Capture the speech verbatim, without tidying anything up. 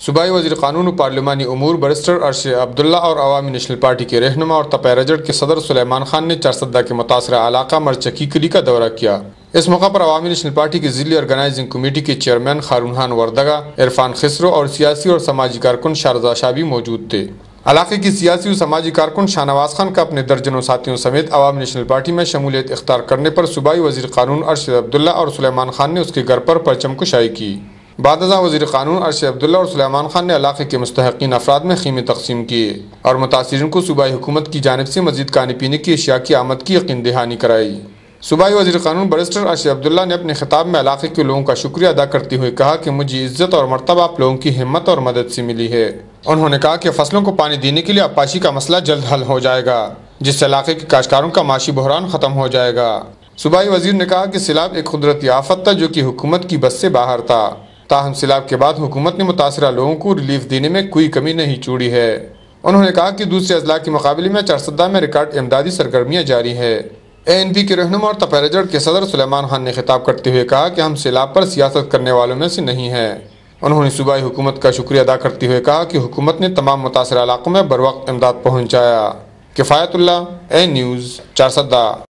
صوبائی وزیر قانون و پارلیمانی امور برسٹر ارشد عبداللہ اور عوامی نیشنل پارٹی کے رہنما اور تپہ رجڑ کے صدر سلیمان خان نے چارسدہ کے متاثرہ علاقہ مرچکی کلی کا دورہ کیا۔ اس موقع پر عوامی نیشنل پارٹی کی ضلعی آرگنائزنگ کمیٹی کے چیئرمین خارون وردگا، عرفان خسرو اور سیاسی اور سماجی کارکن شارزہ شاہ بھی موجود تھے۔ علاقے کی سیاسی و سماجی کارکن شاہ نواز خان کا اپنے درجنوں ساتھیوں سمیت عوامی نیشنل پارٹی میں شمولیت اختیار کرنے پر صوبائی وزیر قانون ارشد عبداللہ اور سلیمان خان نے اس کے گھر پر پرچم کشائی کی۔ بعد ازاں وزیر قانون ارشد عبداللہ اور سلیمان خان نے علاقے کے مستحقین افراد میں خیمے تقسیم کیے اور متاثرین کو صوبائی حکومت کی جانب سے مزید کھانے پینے کی اشیاء کی آمد کی یقین دہانی کرائی۔ صوبائی وزیر قانون برسٹر ارشد عبداللہ نے اپنے خطاب میں علاقے کے لوگوں کا شکریہ ادا کرتے ہوئے کہا کہ مجھے عزت اور مرتبہ آپ لوگوں کی ہمت اور مدد سے ملی ہے۔ انہوں نے کہا کہ فصلوں کو پانی دینے کے لیے آبپاشی کا مسئلہ جلد حل ہو جائے گا، جس سے علاقے کے کاشتکاروں کا معاشی بحران ختم ہو جائے گا۔ صوبائی وزیر نے کہا کہ سیلاب ایک قدرتی آفت تھا جو کہ حکومت کی بس سے باہر تھا، تاہم سیلاب کے بعد حکومت نے متاثرہ لوگوں کو ریلیف دینے میں کوئی کمی نہیں چھوڑی ہے۔ انہوں نے کہا کہ دوسرے اضلاع کے مقابلے میں چارسدہ میں ریکارڈ امدادی سرگرمیاں جاری ہے۔ اے این پی کے رہنما اور تپہ رجڑ کے صدر سلیمان خان نے خطاب کرتے ہوئے کہا کہ ہم سیلاب پر سیاست کرنے والوں میں سے نہیں ہیں۔ انہوں نے صوبائی حکومت کا شکریہ ادا کرتے ہوئے کہا کہ حکومت نے تمام متاثرہ علاقوں میں بروقت امداد پہنچایا۔ کفایت اللہ، اے نیوز، چارسدہ۔